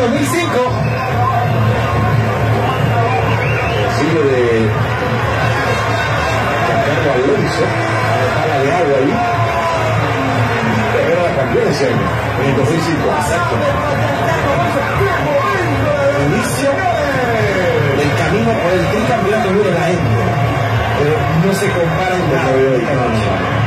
2005. Sigue de Giancarlo Alonso, la pala de agua ahí. Pero la campeón ese año, en el 2005. Exacto. Inicio del camino por el tricampeonato de la N. Pero no se comparan con lo de hoy.